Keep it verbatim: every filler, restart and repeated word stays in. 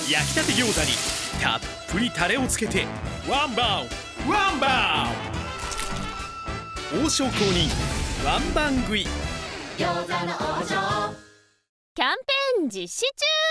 焼きたて餃子にたっぷりタレをつけてワンバンワンバン王将公認ワンバン食い餃子の王将キャンペーン実施中。